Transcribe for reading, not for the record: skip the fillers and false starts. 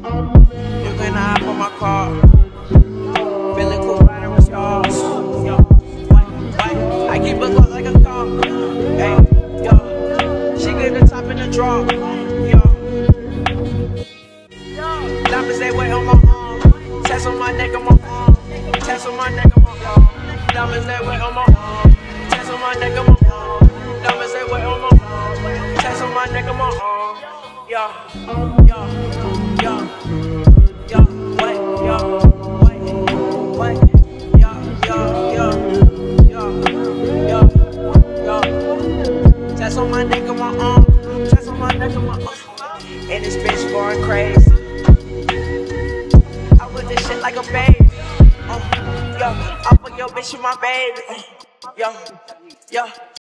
You can hop on my car. Feeling cool riding with stars. Yo, what? I keep a look like a car. Hey, yo. She get the top in the draw. Yo. Diamonds they wait on my arm. Test on my neck on my arm. Test on my neck on my arm. Diamonds they wait on my arm. Test on my neck on my arm. Diamonds they wait on my arm. Test on my neck on my arm. Yo, yo, yo, yo, wait, yo, wait, yo, yo. Test on my neck on my arm. Test on my neck on my arm. And this bitch going crazy. I put this shit like a baby. Yo, I put your bitch in my baby. Yo, yo.